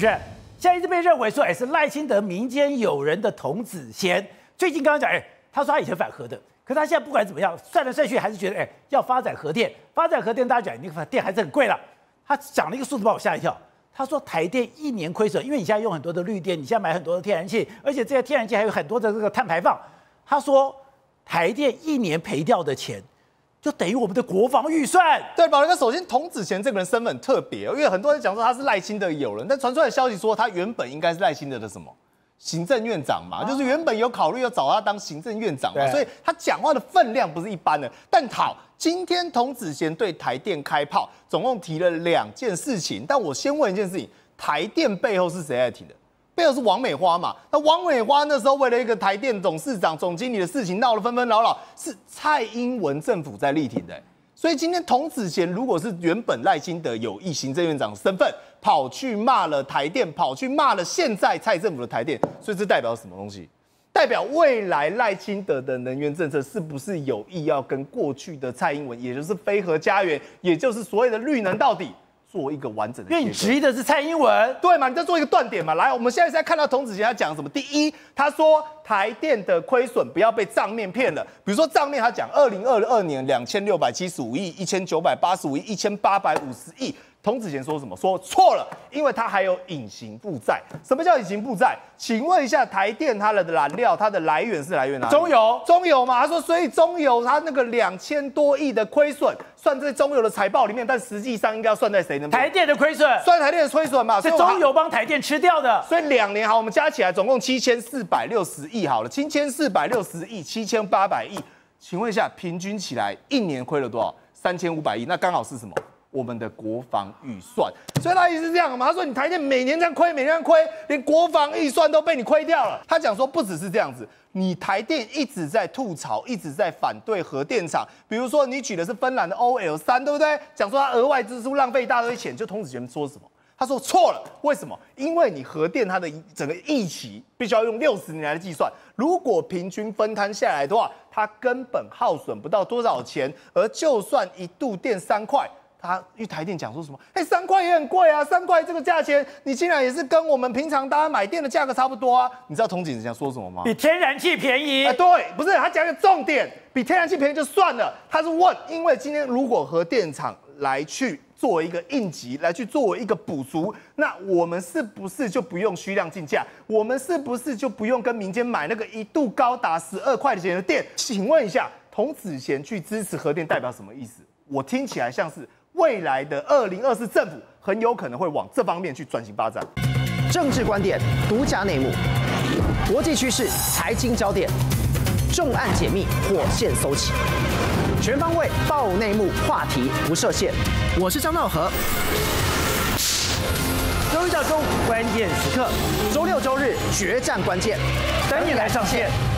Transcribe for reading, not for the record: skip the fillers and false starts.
是？现在一直被认为说，是赖清德民间友人的童子贤。最近刚刚讲，他说他以前反核的，可是他现在不管怎么样，算来算去还是觉得，要发展核电。发展核电，大家讲那个电还是很贵了。他讲了一个数字把我吓一跳，他说台电1年亏损，因为你现在用很多的绿电，你现在买很多的天然气，而且这些天然气还有很多的这个碳排放。他说台电1年赔掉的钱，就等于我们的国防预算。 对，宝仁哥，首先童子贤这个人身份很特别，因为很多人讲说他是赖清德友人，但传出来的消息说他原本应该是赖清德的什么行政院长嘛，就是原本有考虑要找他当行政院长嘛，所以他讲话的分量不是一般的。但好，今天童子贤对台电开炮，总共提了2件事情。但我先问一件事情，台电背后是谁在提的？背后是王美花嘛？那王美花那时候为了一个台电董事长、总经理的事情闹得纷纷扰扰，是蔡英文政府在力挺的。所以今天童子贤如果是原本赖清德有意行政院长的身份，跑去骂了台电，跑去骂了现在蔡政府的台电，所以这代表什么东西？代表未来赖清德的能源政策是不是有意要跟过去的蔡英文，也就是非核家园，也就是所谓的绿能到底，做一个完整的切割？ 因为你质疑的是蔡英文， 对嘛？你再做一个断点嘛。来，我们现在看到童子贤他讲什么？第一，他说台电的亏损不要被账面骗了。比如说账面他讲2022年2675亿、1985亿、1850亿。童子贤说什么？说错了，因为他还有隐形负债。什么叫隐形负债？请问一下，台电它的燃料，它的来源是来源哪里？中油嘛。他说，所以中油它那个2000多亿的亏损，算在中油的财报里面，但实际上应该要算在谁那边？ 台电的亏损， 算台电的亏损嘛， 是中油帮台电吃掉的。 所以2年好，我们加起来总共7460亿好了，7460亿，7800亿。请问一下，平均起来1年亏了多少？3500亿，那刚好是什么？我们的国防预算。所以他意思是这样嘛？他说你台电每年这样亏，每年这样亏，连国防预算都被你亏掉了。他讲说不只是这样子，你台电一直在吐槽，一直在反对核电厂。比如说你举的是芬兰的 OL3，对不对？讲说他额外支出浪费一大堆钱，就童子贤说什么？他说错了，为什么？因为你核电它的整个役期必须要用60年来计算，如果平均分摊下来的话，它根本耗损不到多少钱，而就算一度电3块。他因为台电讲说什么？3块也很贵啊，3块这个价钱，你竟然也是跟我们平常大家买电的价格差不多啊？你知道童子贤说什么吗？ 比天然气便宜。 对，不是他讲一个重点，比天然气便宜就算了。他是问，因为今天如果核电厂来去做一个应急，来去作为一个补足，那我们是不是就不用虚量竞价？我们是不是就不用跟民间买那个一度高达12块钱的电？请问一下，童子贤去支持核电代表什么意思？我听起来像是未来的2024政府很有可能会往这方面去转型发展。 政治观点、独家内幕、国际趋势、财经焦点，重案解密，火线搜起，全方位爆内幕，话题不设限。我是张道和。 周一到周五关键时刻， 周六周日决战关键， 等你来上线。